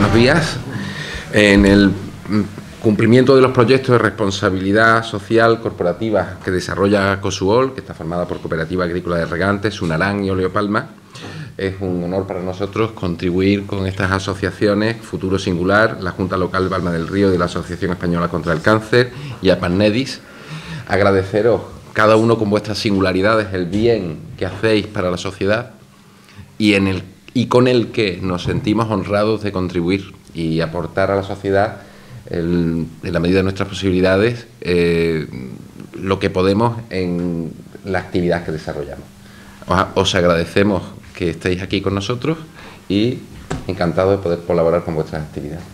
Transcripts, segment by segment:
buenos días. En el cumplimiento de los proyectos de responsabilidad social corporativa que desarrolla COSUOL, que está formada por Cooperativa Agrícola de Regantes, Unarán y Oleopalma, es un honor para nosotros contribuir con estas asociaciones, Futuro Singular, la Junta Local Palma del Río de la Asociación Española contra el Cáncer y APANEDIS. Agradeceros cada uno con vuestras singularidades el bien que hacéis para la sociedad y con el que nos sentimos honrados de contribuir y aportar a la sociedad, en la medida de nuestras posibilidades, lo que podemos en la actividad que desarrollamos. Os agradecemos que estéis aquí con nosotros y encantado de poder colaborar con vuestras actividades.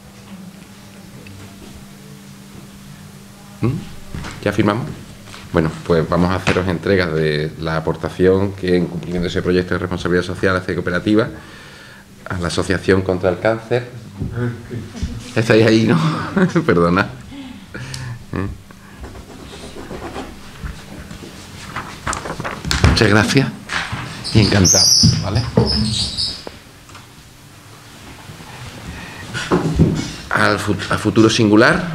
¿Ya firmamos? Bueno, pues vamos a haceros entregas de la aportación que, en cumplimiento de ese proyecto de responsabilidad social, hace Cooperativa a la Asociación contra el Cáncer. Estáis ahí, ¿no? Perdona. Muchas gracias y encantado, ¿vale? Al Futuro Singular.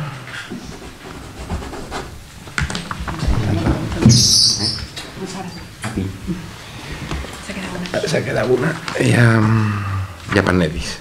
Se queda una y a Panedis.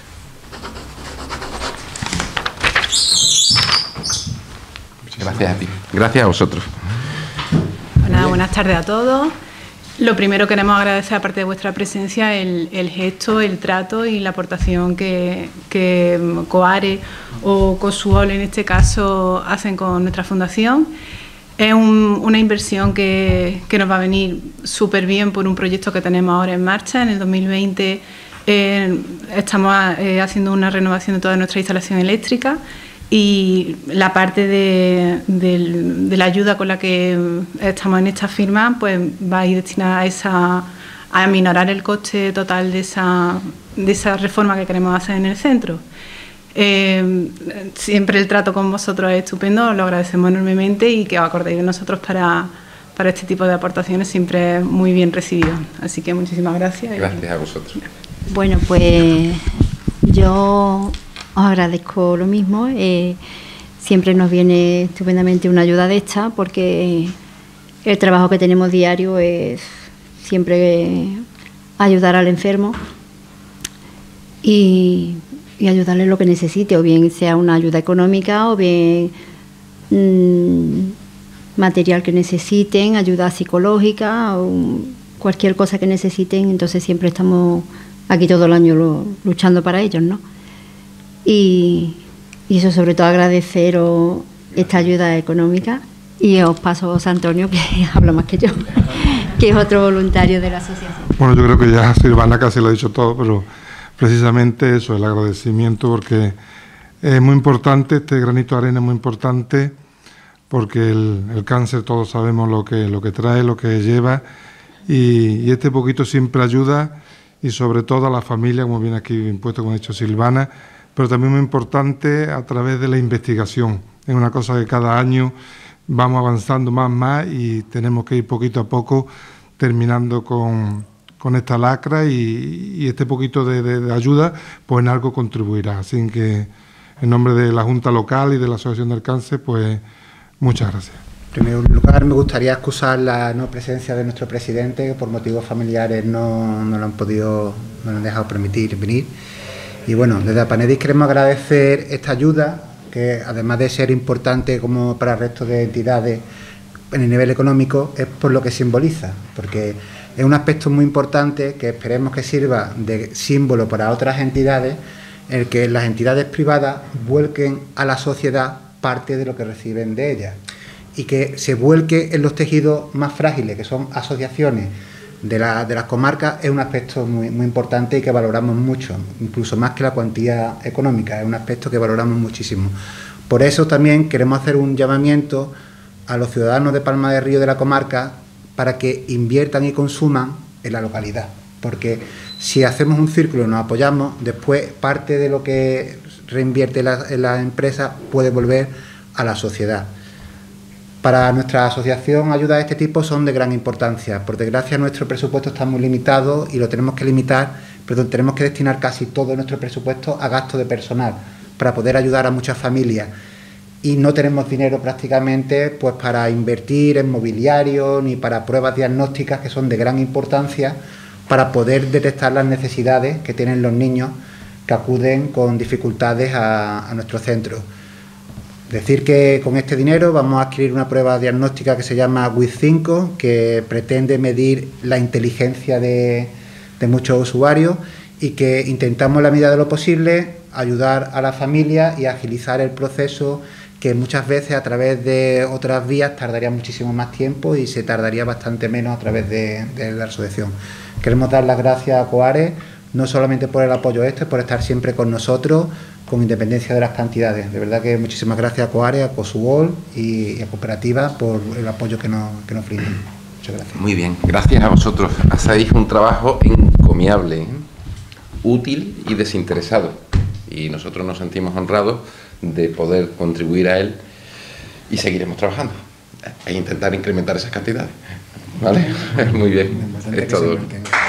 Gracias a ti. Gracias a vosotros. Bueno, buenas tardes a todos. Lo primero queremos agradecer, aparte de vuestra presencia, el gesto, el trato y la aportación que COARE o COSUOL, en este caso, hacen con nuestra fundación. Es una inversión que nos va a venir súper bien por un proyecto que tenemos ahora en marcha. En el 2020 estamos haciendo una renovación de toda nuestra instalación eléctrica y la parte de la ayuda con la que estamos en esta firma pues va a ir destinada a aminorar el coste total de esa reforma que queremos hacer en el centro. Siempre el trato con vosotros es estupendo, os lo agradecemos enormemente y que os acordéis de nosotros para este tipo de aportaciones siempre es muy bien recibido. Así que muchísimas gracias. Gracias a vosotros. Bueno, pues yo os agradezco lo mismo. Siempre nos viene estupendamente una ayuda de esta porque el trabajo que tenemos diario es siempre ayudar al enfermo y ayudarle lo que necesite, o bien sea una ayuda económica o bien material que necesiten, ayuda psicológica o cualquier cosa que necesiten. Entonces siempre estamos aquí todo el año luchando para ellos, ¿no? Y eso, sobre todo agradeceros esta ayuda económica, y os paso a José Antonio, que habla más que yo, que es otro voluntario de la asociación. Bueno, yo creo que ya Silvana casi lo ha dicho todo, pero precisamente eso, el agradecimiento, porque es muy importante, este granito de arena es muy importante, porque el cáncer todos sabemos lo que trae, lo que lleva, y este poquito siempre ayuda, y sobre todo a la familia, como viene aquí impuesto, como ha dicho Silvana, pero también muy importante a través de la investigación. Es una cosa que cada año vamos avanzando más y tenemos que ir poquito a poco terminando con esta lacra, y este poquito de ayuda pues en algo contribuirá. Así que en nombre de la Junta Local y de la Asociación del Cáncer, pues muchas gracias. En primer lugar, me gustaría excusar la no presencia de nuestro presidente, que por motivos familiares no lo han dejado permitir venir. Y bueno, desde APANEDIS queremos agradecer esta ayuda, que además de ser importante como para el resto de entidades en el nivel económico, es por lo que simboliza, porque es un aspecto muy importante que esperemos que sirva de símbolo para otras entidades, el que las entidades privadas vuelquen a la sociedad parte de lo que reciben de ellas y que se vuelque en los tejidos más frágiles, que son asociaciones de las comarcas. Es un aspecto muy importante y que valoramos mucho, incluso más que la cuantía económica. Es un aspecto que valoramos muchísimo. Por eso también queremos hacer un llamamiento a los ciudadanos de Palma del Río, de la comarca, para que inviertan y consuman en la localidad, porque si hacemos un círculo y nos apoyamos, después parte de lo que reinvierte la empresa puede volver a la sociedad. Para nuestra asociación, ayudas de este tipo son de gran importancia. Por desgracia, nuestro presupuesto está muy limitado y lo tenemos que limitar Perdón, tenemos que destinar casi todo nuestro presupuesto a gasto de personal para poder ayudar a muchas familias. Y no tenemos dinero prácticamente pues para invertir en mobiliario ni para pruebas diagnósticas que son de gran importancia para poder detectar las necesidades que tienen los niños que acuden con dificultades a nuestro centro. Decir que con este dinero vamos a adquirir una prueba diagnóstica que se llama WIS5, que pretende medir la inteligencia de muchos usuarios y que intentamos, en la medida de lo posible, ayudar a la familia y agilizar el proceso que muchas veces a través de otras vías tardaría muchísimo más tiempo y se tardaría bastante menos a través de la asociación. Queremos dar las gracias a COARE, no solamente por el apoyo por estar siempre con nosotros, con independencia de las cantidades. De verdad que muchísimas gracias a COARE, a COSUOL y a Cooperativa por el apoyo que nos brindan. Muchas gracias. Muy bien, gracias a vosotros. Hacéis un trabajo encomiable, útil y desinteresado. Y nosotros nos sentimos honrados de poder contribuir a él y seguiremos trabajando e intentar incrementar esas cantidades. ¿Vale? Muy bien. Es todo.